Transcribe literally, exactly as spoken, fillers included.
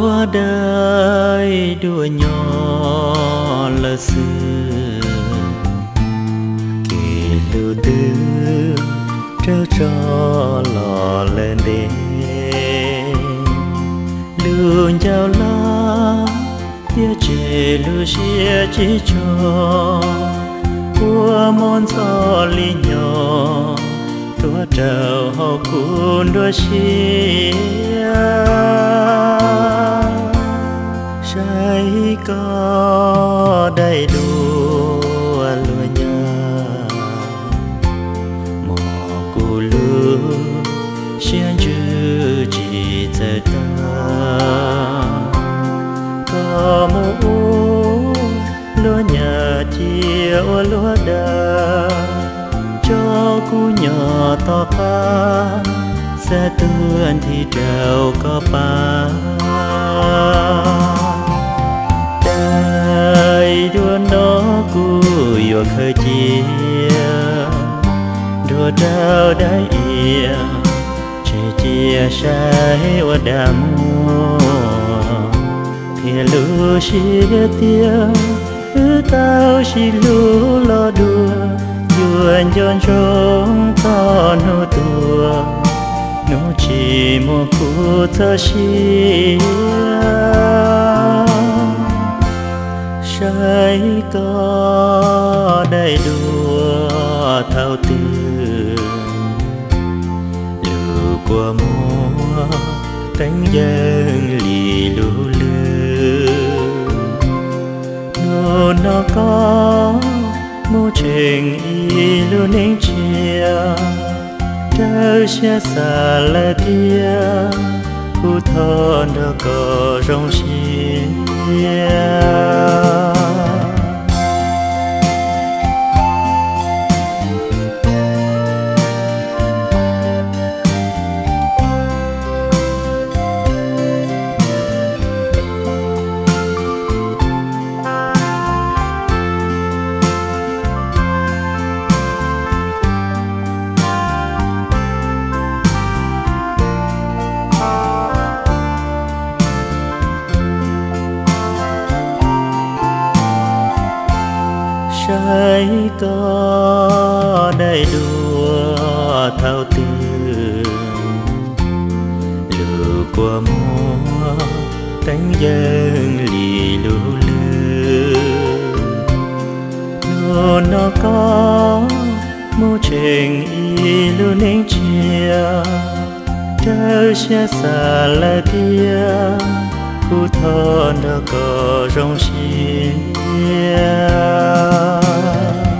lúa đời đua nhỏ lơ xưa kỳ lưu tư trao cho lò lên đê lưu nhau lá tia chê lưu xia chỉ cho của môn gió ly nhỏ tua trầu họ cuốn đua xia trái có đầy đua lúa nhà mò cù lúa xiên chữ chỉ chờ ta có mũ lúa nhà chiều lúa đà cho cú nhỏ to pa sẽ tuôn thì trầu có pa đời đua nó cú yo khơi chia đua trao đại ia chia chia sai ở đam thì lu chia tia ư tao chỉ lu lo đua yuan yon trong ta nô tua nô chỉ một khu thơ xia trái có đầy đua thao tư lù qua mùa cánh dân lì lù lư nô nó có mô trình y lưu nính chia trao xe xa là tia khu thôn đó có rong xia trái có đầy đua thao tư lù qua mùa cánh dân lì lù lư nô nó có mô trình y lưu nính chia trao xe xa là tia khu thôn đó có rong xia